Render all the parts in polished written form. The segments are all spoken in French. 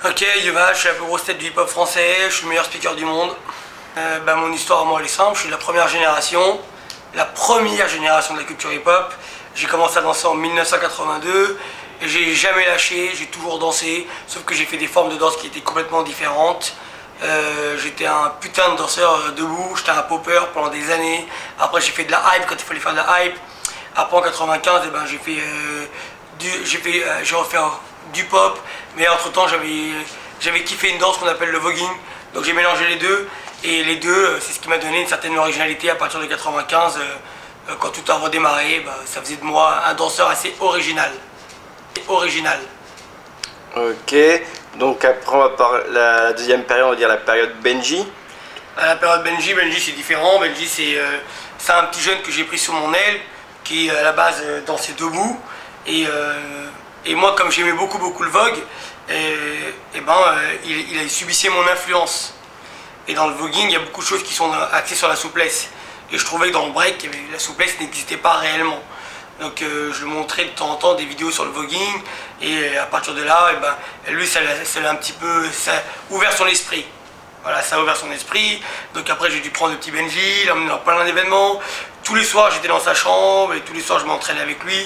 Ok, Yuval, je suis la plus grosse tête du hip-hop français, je suis le meilleur speaker du monde. Mon histoire, moi, elle est simple, je suis de la première génération de la culture hip-hop. J'ai commencé à danser en 1982, et j'ai jamais lâché, j'ai toujours dansé, sauf que j'ai fait des formes de danse qui étaient complètement différentes. J'étais un putain de danseur debout, j'étais un popper pendant des années. Après j'ai fait de la hype quand il fallait faire de la hype. Après en 95, j'ai refait du pop, mais entre temps j'avais kiffé une danse qu'on appelle le voguing, donc j'ai mélangé les deux, et les deux c'est ce qui m'a donné une certaine originalité à partir de 95. Quand tout a redémarré, ça faisait de moi un danseur assez original. Ok, donc après on va parler la deuxième période, on va dire la période Benji. À la période Benji c'est différent. Benji c'est un petit jeune que j'ai pris sous mon aile, qui à la base dansait debout. Et moi, comme j'aimais beaucoup le vogue, il a subissé mon influence. Et dans le voguing, il y a beaucoup de choses qui sont axées sur la souplesse. Et je trouvais que dans le break, la souplesse n'existait pas réellement. Donc je lui montrais de temps en temps des vidéos sur le voguing, et à partir de là, lui ça l'a un petit peu ouvert son esprit. Voilà, ça a ouvert son esprit. Donc après j'ai dû prendre le petit Benji, l'emmener dans plein d'événements. Tous les soirs j'étais dans sa chambre, et tous les soirs je m'entraînais avec lui.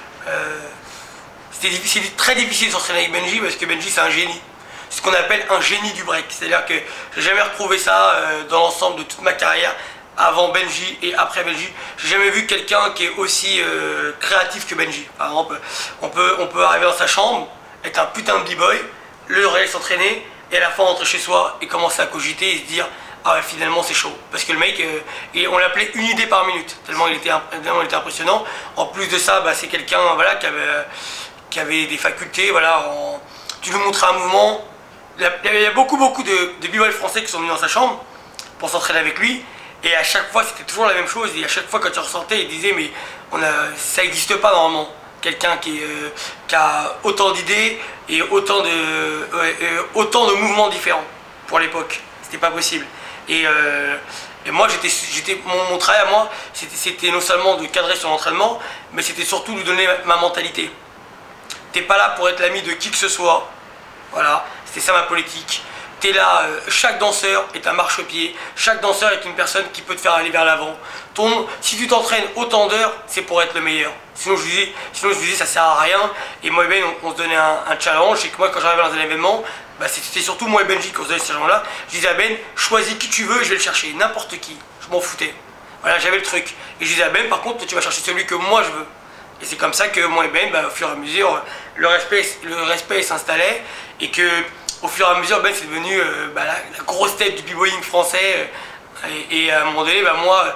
C'était très difficile de s'entraîner avec Benji, parce que Benji c'est un génie. C'est ce qu'on appelle un génie du break. C'est-à-dire que j'ai jamais retrouvé ça dans l'ensemble de toute ma carrière, avant Benji et après Benji. J'ai jamais vu quelqu'un qui est aussi créatif que Benji. Par exemple, on peut arriver dans sa chambre, être un putain de b-boy, le réel s'entraîner, et à la fin rentrer chez soi et commencer à cogiter et se dire ah ouais, finalement c'est chaud. Parce que le mec, on l'appelait une idée par minute, tellement il était impressionnant. En plus de ça, c'est quelqu'un voilà, qui avait des facultés. Voilà, tu lui montrais un mouvement. Il y a beaucoup de b-boys français qui sont venus dans sa chambre pour s'entraîner avec lui. Et à chaque fois, c'était toujours la même chose. Et à chaque fois, quand tu ressortais, il disait mais ça n'existe pas normalement. Quelqu'un qui a autant d'idées et autant de mouvements différents pour l'époque. C'était pas possible. Et moi, mon travail à moi, c'était non seulement de cadrer son entraînement, mais c'était surtout de lui donner ma mentalité. T'es pas là pour être l'ami de qui que ce soit. Voilà, c'était ça ma politique. T'es là, chaque danseur est un marchepied, chaque danseur est une personne qui peut te faire aller vers l'avant. Si tu t'entraînes autant d'heures, c'est pour être le meilleur. Sinon je disais ça sert à rien. Et moi et Ben, on se donnait un challenge. Et que moi, quand j'arrivais dans un événement, c'était surtout moi et Benji qui se donnait ce challenge-là. Je disais à Ben, choisis qui tu veux, je vais le chercher, n'importe qui. Je m'en foutais. Voilà, j'avais le truc. Et je disais à Ben, par contre, tu vas chercher celui que moi je veux. Et c'est comme ça que moi et Ben, au fur et à mesure, le respect s'installait, et que au fur et à mesure, Ben c'est devenu la grosse tête du b-boying français. Et à un moment donné, moi,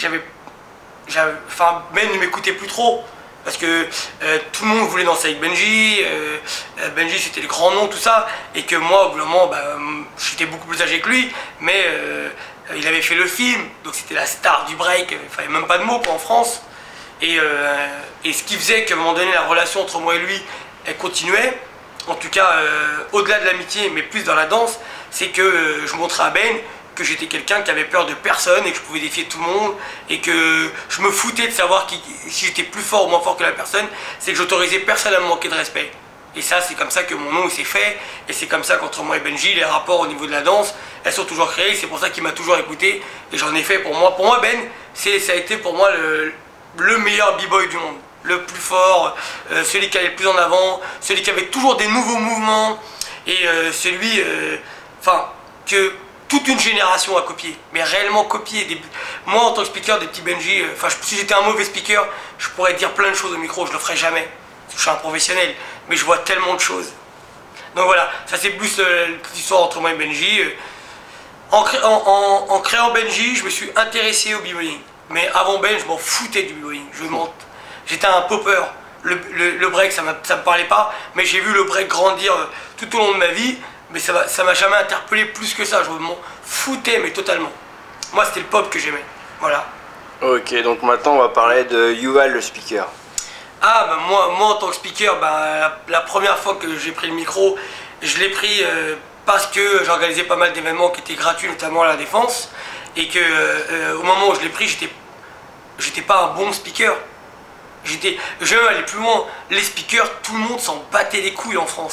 Ben ne m'écoutait plus trop. Parce que tout le monde voulait danser avec Benji. Benji c'était le grand nom, tout ça. Et que moi, au bout d'un moment, j'étais beaucoup plus âgé que lui. Mais il avait fait le film, donc c'était la star du break. Il fallait même pas de mots en France. Et ce qui faisait qu'à un moment donné, la relation entre moi et lui, elle continuait. En tout cas, au-delà de l'amitié, mais plus dans la danse, c'est que je montrais à Ben que j'étais quelqu'un qui avait peur de personne, et que je pouvais défier tout le monde, et que je me foutais de savoir si j'étais plus fort ou moins fort que la personne. C'est que j'autorisais personne à me manquer de respect. Et ça, c'est comme ça que mon nom s'est fait, et c'est comme ça qu'entre moi et Benji, les rapports au niveau de la danse, elles sont toujours créées. C'est pour ça qu'il m'a toujours écouté, et j'en ai fait pour moi. Pour moi, Ben, ça a été pour moi le meilleur b-boy du monde. Le plus fort, celui qui allait le plus en avant, celui qui avait toujours des nouveaux mouvements, et celui que toute une génération a copié, mais réellement copié. Moi en tant que speaker, des petits Benji, si j'étais un mauvais speaker, je pourrais dire plein de choses au micro, je le ferais jamais, parce que je suis un professionnel, mais je vois tellement de choses. Donc voilà, ça c'est plus l'histoire entre moi et Benji. En créant Benji, je me suis intéressé au b-boying, mais avant Ben, je m'en foutais du b-boying. J'étais un popper. Le break, ça me parlait pas, mais j'ai vu le break grandir tout au long de ma vie, mais ça m'a jamais interpellé plus que ça. Je m'en foutais, mais totalement. Moi, c'était le pop que j'aimais. Voilà. Ok, donc maintenant, on va parler de Yuval, le speaker. Moi, en tant que speaker, la première fois que j'ai pris le micro, je l'ai pris parce que j'organisais pas mal d'événements qui étaient gratuits, notamment à la Défense, et que au moment où je l'ai pris, j'étais pas un bon speaker. Je vais aller plus loin. Les speakers, tout le monde s'en battait les couilles en France.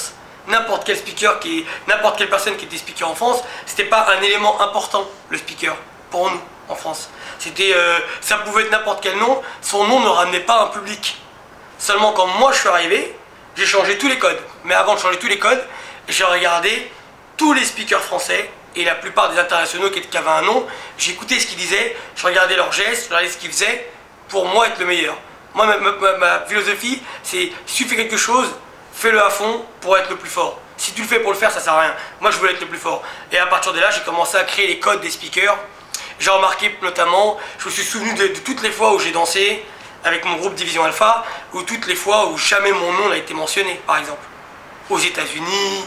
n'importe quel speaker, n'importe quelle personne qui était speaker en France, c'était pas un élément important, le speaker, pour nous, en France. Ça pouvait être n'importe quel nom, son nom ne ramenait pas un public. Seulement quand moi je suis arrivé, j'ai changé tous les codes. Mais avant de changer tous les codes, j'ai regardé tous les speakers français et la plupart des internationaux qui avaient un nom. J'écoutais ce qu'ils disaient, je regardais leurs gestes, je regardais ce qu'ils faisaient pour moi être le meilleur. Moi, ma philosophie, c'est si tu fais quelque chose, fais-le à fond pour être le plus fort. Si tu le fais pour le faire, ça sert à rien. Moi, je voulais être le plus fort. Et à partir de là, j'ai commencé à créer les codes des speakers. J'ai remarqué notamment, je me suis souvenu de toutes les fois où j'ai dansé avec mon groupe Division Alpha, ou toutes les fois où jamais mon nom n'a été mentionné, par exemple. Aux États-Unis,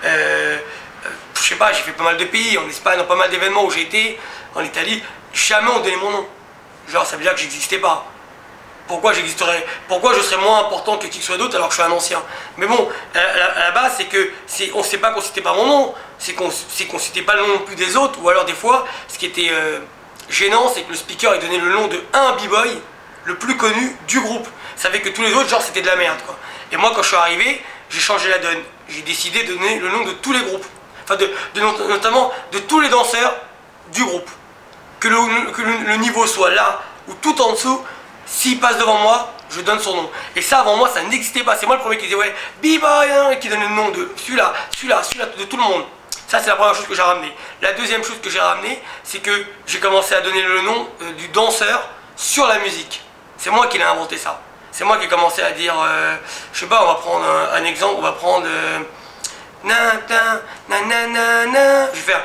je sais pas, j'ai fait pas mal de pays, en Espagne, dans pas mal d'événements où j'ai été, en Italie, jamais on donnait mon nom. Genre, ça veut dire que j'existais pas. Pourquoi j'existerais? Pourquoi je serais moins important que qui que ce soit d'autre alors que je suis un ancien? Mais bon, à la base, c'est que on ne sait pas qu'on citait pas mon nom, c'est qu'on citait pas le nom non plus des autres, ou alors des fois, ce qui était gênant, c'est que le speaker ait donné le nom de un b-boy, le plus connu du groupe. Ça fait que tous les autres, genre, c'était de la merde, quoi. Et moi, quand je suis arrivé, j'ai changé la donne. J'ai décidé de donner le nom de tous les groupes. Enfin, notamment de tous les danseurs du groupe. Que le niveau soit là, ou tout en dessous, s'il passe devant moi, je donne son nom. Et ça, avant moi, ça n'existait pas. C'est moi le premier qui disait, ouais, b-boy, hein, qui donnait le nom de celui-là, de tout le monde. Ça, c'est la première chose que j'ai ramené. La deuxième chose que j'ai ramené, c'est que j'ai commencé à donner le nom du danseur sur la musique. C'est moi qui l'ai inventé ça. C'est moi qui ai commencé à dire, je sais pas, on va prendre un exemple, on va prendre na na na na na na. Je vais faire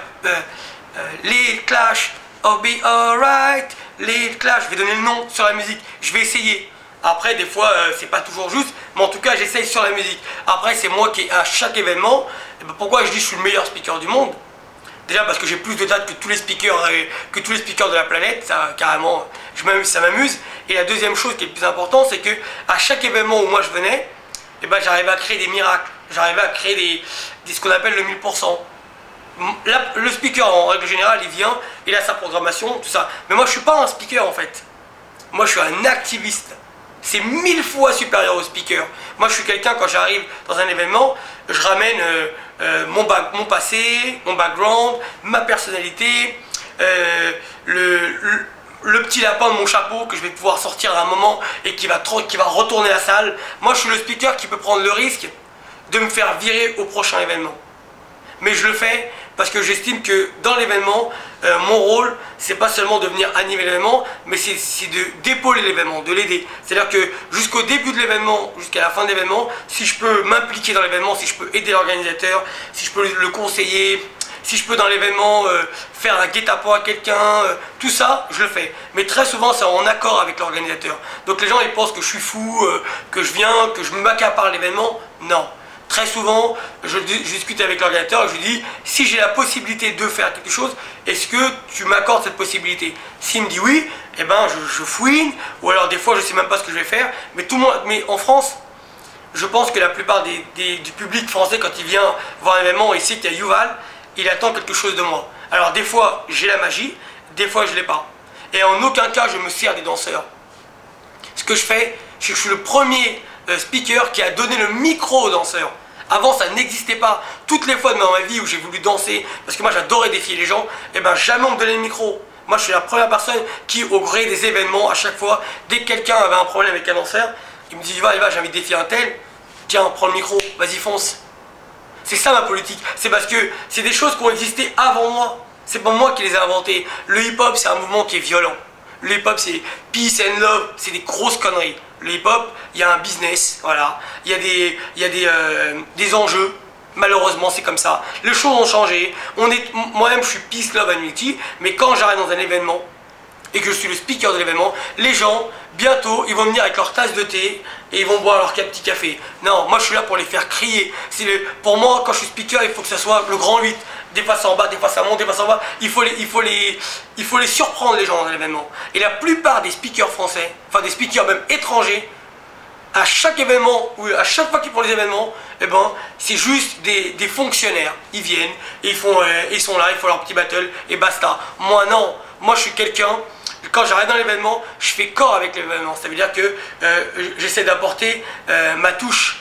Lil Clash, oh be alright, Lil Clash. Je vais donner le nom sur la musique. Je vais essayer. Après, des fois, c'est pas toujours juste, mais en tout cas, j'essaye sur la musique. Après, c'est moi qui, à chaque événement, et ben, pourquoi je dis que je suis le meilleur speaker du monde? Déjà parce que j'ai plus de dates que tous les speakers de la planète, ça carrément, ça m'amuse. Et la deuxième chose qui est le plus important, c'est que à chaque événement où moi je venais, eh ben, j'arrivais à créer des miracles, j'arrivais à créer ce qu'on appelle le 1000%. Là, le speaker en règle générale, il vient, il a sa programmation, tout ça. Mais moi je suis pas un speaker en fait. Moi je suis un activiste. C'est 1000 fois supérieur au speaker. Moi je suis quelqu'un, quand j'arrive dans un événement, je ramène mon passé, mon background, ma personnalité, le petit lapin de mon chapeau que je vais pouvoir sortir à un moment et qui va retourner la salle. Moi je suis le speaker qui peut prendre le risque de me faire virer au prochain événement. Mais je le fais parce que j'estime que dans l'événement, mon rôle, c'est pas seulement de venir animer l'événement, mais c'est d'épauler l'événement, de l'aider. C'est-à-dire que jusqu'au début de l'événement, jusqu'à la fin de l'événement, si je peux m'impliquer dans l'événement, si je peux aider l'organisateur, si je peux le conseiller, si je peux dans l'événement faire un guet-apens à quelqu'un, tout ça, je le fais. Mais très souvent, c'est en accord avec l'organisateur. Donc les gens, ils pensent que je suis fou, que je viens, que je m'accapare l'événement. Non. Très souvent, je discute avec l'organisateur et je lui dis, si j'ai la possibilité de faire quelque chose, est-ce que tu m'accordes cette possibilité? S'il me dit oui, eh ben je fouine, ou alors des fois je ne sais même pas ce que je vais faire, mais mais en France, je pense que la plupart du public français, quand il vient voir un événement et sait qu'il y a Yuval, il attend quelque chose de moi. Alors des fois j'ai la magie, des fois je ne l'ai pas. Et en aucun cas je me sers des danseurs. Ce que je fais, c'est que je suis le premier speaker qui a donné le micro aux danseurs. Avant ça n'existait pas. Toutes les fois dans ma vie où j'ai voulu danser, parce que moi j'adorais défier les gens, et ben jamais on me donnait le micro. Moi je suis la première personne qui, au gré des événements, à chaque fois, dès que quelqu'un avait un problème avec un danseur, il me dit va, j'ai envie de défier un tel, tiens prends le micro, vas-y fonce. C'est ça ma politique. C'est parce que c'est des choses qui ont existé avant moi. C'est pas moi qui les ai inventées. Le hip-hop c'est un mouvement qui est violent. Le hip-hop c'est peace and love, c'est des grosses conneries. Le hip-hop, il y a un business, voilà. Il y a des enjeux. Malheureusement, c'est comme ça. Les choses ont changé. Moi-même, je suis peace, love and unity. Mais quand j'arrive dans un événement et que je suis le speaker de l'événement, les gens, bientôt, ils vont venir avec leur tasse de thé et ils vont boire leur petit café. Non, moi, je suis là pour les faire crier. Pour moi, quand je suis speaker, il faut que ça soit le grand 8. Des fois ça en bas, des fois ça monte, des fois ça en bas. Il faut les surprendre les gens dans l'événement. Et la plupart des speakers français, enfin des speakers même étrangers, à chaque événement, ou à chaque fois qu'ils font les événements, eh ben, c'est juste des fonctionnaires. Ils viennent, et ils sont là, ils font leur petit battle, et basta. Moi non, moi je suis quelqu'un, quand j'arrive dans l'événement, je fais corps avec l'événement. Ça veut dire que j'essaie d'apporter ma touche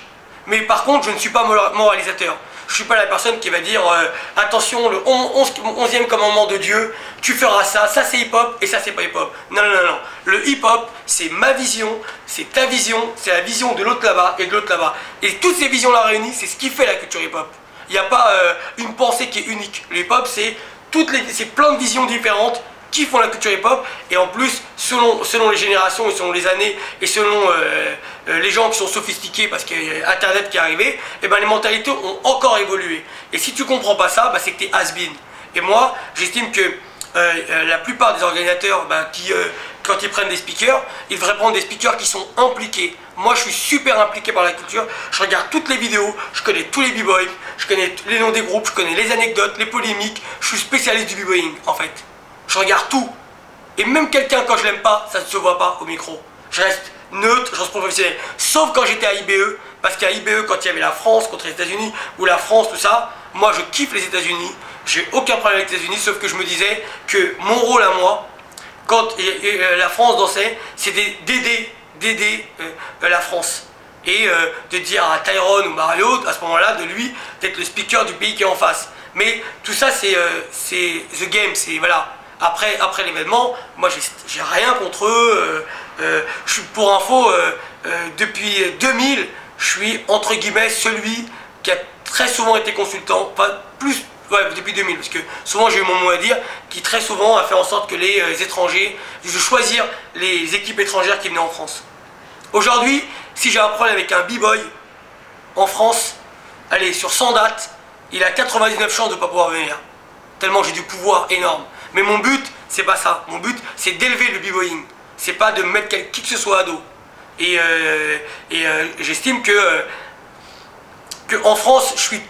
Mais par contre, je ne suis pas moralisateur. Je suis pas la personne qui va dire attention, le 11e commandement de Dieu, tu feras ça, ça c'est hip-hop et ça c'est pas hip-hop. Non, non, non, non. Le hip-hop, c'est ma vision, c'est ta vision, c'est la vision de l'autre là-bas et de l'autre là-bas. Et toutes ces visions-là réunies, c'est ce qui fait la culture hip-hop. Il n'y a pas une pensée qui est unique. Le hip-hop, c'est plein de visions différentes qui font la culture hip-hop, et en plus, selon les générations et selon les années, et selon les gens qui sont sophistiqués, parce qu'il y a Internet qui est arrivé, et ben les mentalités ont encore évolué. Et si tu comprends pas ça, c'est que tu es has-been. Et moi, j'estime que la plupart des organisateurs, quand ils prennent des speakers, ils devraient prendre des speakers qui sont impliqués. Moi, je suis super impliqué par la culture, je regarde toutes les vidéos, je connais tous les b-boys, je connais les noms des groupes, je connais les anecdotes, les polémiques, je suis spécialiste du b-boying, en fait. Je regarde tout. Et même quelqu'un, quand je l'aime pas, ça ne se voit pas au micro. Je reste neutre, je reste professionnel. Sauf quand j'étais à IBE, parce qu'à IBE, quand il y avait la France contre les États-Unis, ou la France, tout ça, moi je kiffe les États-Unis. J'ai aucun problème avec les États-Unis, sauf que je me disais que mon rôle à moi, quand la France dansait, c'était d'aider la France. Et de dire à Tyrone ou Mario, à ce moment-là, de lui, d'être le speaker du pays qui est en face. Mais tout ça, c'est the game, c'est voilà. Après l'événement, moi j'ai rien contre eux. Je suis, pour info, depuis 2000, je suis entre guillemets celui qui a très souvent été consultant, enfin plus, ouais, depuis 2000, parce que souvent j'ai eu mon mot à dire, qui très souvent a fait en sorte que les étrangers, je choisir les équipes étrangères qui venaient en France. Aujourd'hui, si j'ai un problème avec un b-boy en France, allez, sur 100 dates, il a 99 chances de ne pas pouvoir venir. Tellement j'ai du pouvoir énorme. Mais mon but, c'est pas ça. Mon but, c'est d'élever le b-boying. C'est pas de mettre qui que ce soit à dos. Et j'estime que en France,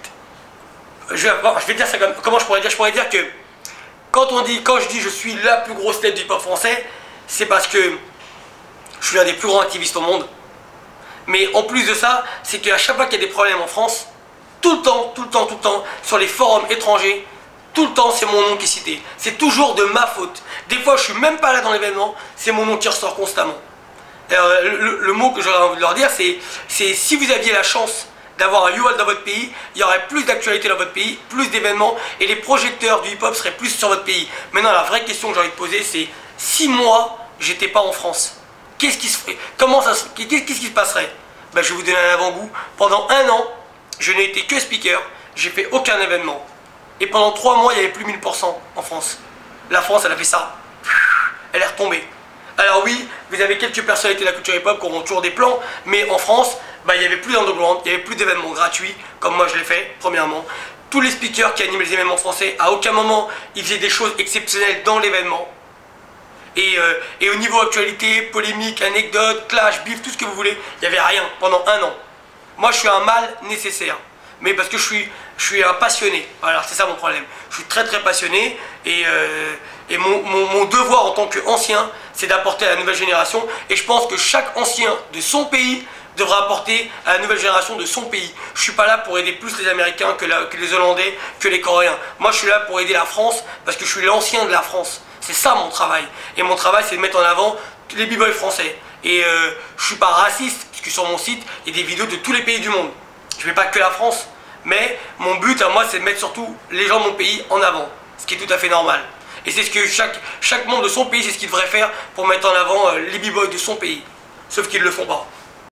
je vais dire ça comme, comment je pourrais dire? Je pourrais dire que quand je dis je suis la plus grosse tête du hip-hop français, c'est parce que je suis l'un des plus grands activistes au monde. Mais en plus de ça, c'est qu'à chaque fois qu'il y a des problèmes en France, tout le temps, sur les forums étrangers, tout le temps c'est mon nom qui est cité. C'est toujours de ma faute. Des fois je suis même pas là dans l'événement, c'est mon nom qui ressort constamment. Alors, le mot que j'aurais envie de leur dire, c'est si vous aviez la chance d'avoir un UOL dans votre pays, il y aurait plus d'actualité dans votre pays, plus d'événements, et les projecteurs du hip-hop seraient plus sur votre pays. Maintenant la vraie question que j'ai envie de poser, c'est si moi j'étais pas en France, qu'est-ce qui se ferait? Qu'est-ce qui se passerait? Je vais vous donner un avant-goût. Pendant un an, je n'ai été que speaker, j'ai fait aucun événement. Et pendant 3 mois, il y avait plus 1000% en France. La France, elle a fait ça. Elle est retombée. Alors oui, vous avez quelques personnalités de la culture hip-hop qui auront toujours des plans, mais en France, il n'y avait plus d'underground, il n'y avait plus d'événements gratuits, comme moi je l'ai fait, premièrement. Tous les speakers qui animaient les événements français, à aucun moment, ils faisaient des choses exceptionnelles dans l'événement. Et au niveau actualité, polémique, anecdote, clash, beef, tout ce que vous voulez, il n'y avait rien pendant un an. Moi, je suis un mal nécessaire. Mais parce que je suis un passionné. Voilà, c'est ça mon problème. Je suis très passionné et mon devoir en tant qu'ancien, c'est d'apporter à la nouvelle génération. Et je pense que chaque ancien de son pays devra apporter à la nouvelle génération de son pays. Je ne suis pas là pour aider plus les Américains que les Hollandais, que les Coréens. Moi, je suis là pour aider la France parce que je suis l'ancien de la France. C'est ça mon travail. Et mon travail, c'est de mettre en avant les b-boys français. Et je ne suis pas raciste, parce que sur mon site, il y a des vidéos de tous les pays du monde. Je ne fais pas que la France, mais mon but à moi c'est de mettre surtout les gens de mon pays en avant, ce qui est tout à fait normal. Et c'est ce que chaque membre de son pays, c'est ce qu'il devrait faire pour mettre en avant les b-boys de son pays. Sauf qu'ils ne le font pas.